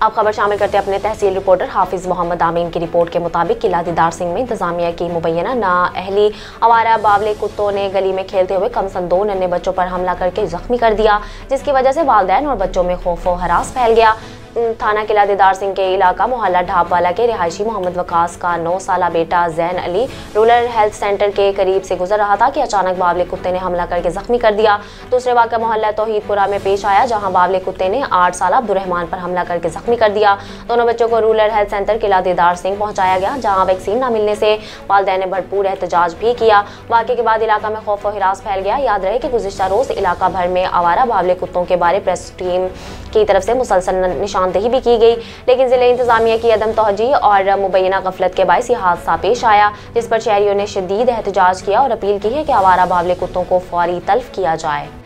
अब खबर शामिल करते हैं अपने तहसील रिपोर्टर हाफिज मोहम्मद आमीन की रिपोर्ट के मुताबिक किला दीदार सिंह में इंतजामिया की मुबैना नाअहली आवारा बावले कुत्तों ने गली में खेलते हुए कमसन 2 नन्हे बच्चों पर हमला करके जख्मी कर दिया, जिसकी वजह से वालिदैन और बच्चों में खौफ व हरास फैल गया। थाना किला दीदार सिंह के इलाका मोहल्ला ढाबवाला के रिहायशी मोहम्मद वकास का 9 साला बेटा Zain Ali rural health centre के करीब से गुजर रहा था कि अचानक बावले कुत्ते ने हमला करके जख्मी कर दिया। दूसरे वाक़या मोहल्ला तौहीदपुरा में पेश आया, जहां बावले कुत्ते ने 8 साला अब्दुर्रहमान पर हमला करके जख्मी कर दिया। दोनों बच्चों को रूरल हेल्थ सेंटर किला दीदार सिंह पहुंचाया गया, जहाँ वैक्सीन न मिलने से वालिदैन ने भरपूर एहतजाज भी किया। वाक़े के बाद इलाका में खौफ और हिरास फैल गया। याद रहे कि गुज़िश्ता रोज़ इलाका भर में आवारा बावले कुत्तों के बारे प्रेस टीम की तरफ से मुसलसल निशानदेही भी की गई, लेकिन जिले इंतजामिया की अदम तवज्जो और मुबैना गफलत के बायस यह हादसा पेश आया, जिस पर शहरियों ने शदीद एहतजाज किया और अपील की है कि आवारा बावले कुत्तों को फौरी तल्फ किया जाए।